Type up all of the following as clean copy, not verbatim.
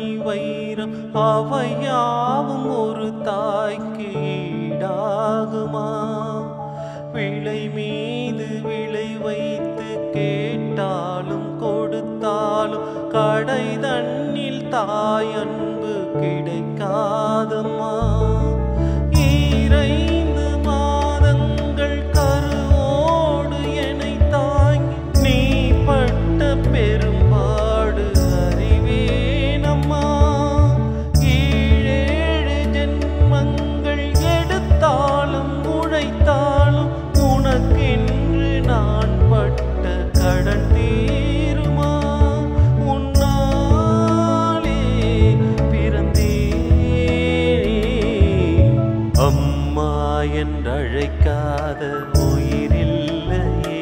வைரம் அவையாவும் ஒரு தாய்க்கு ஈடாகுமா? விலை மீது விலை வைத்து கேட்டாலும் கொடுத்தாலும் கடை தண்ணில் தாய் அன்பு கிடைக்காதம்மா. ஈரைந்து மாதங்கள் கருவோடு என்னை தாங்கி நீ பட்ட பெரும்பாடு அறிவேனம்மா. ஏழேழு ஜென்மங்கள் எடுத்தாலும் உழைத்தாலும் உனக்கென்று நான் பட்ட கடன் தீருமா? உன்னாலே பிறந்தேனே. அம்மா என்றழைக்காத உயிரில்லையே,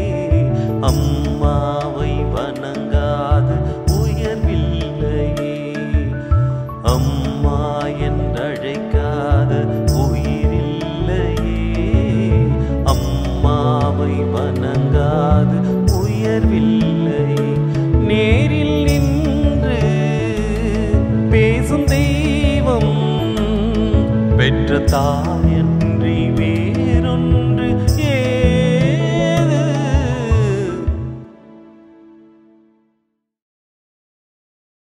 அம்மாவை வணங்காத உயர்வில்லையே. அம்மா என்றழைக்காத உயிரில்லையே, அம்மாவை வணங்காத உயர்வில்லையே. நேரில் நின்று பேசும் தெய்வம் பெற்ற தாய்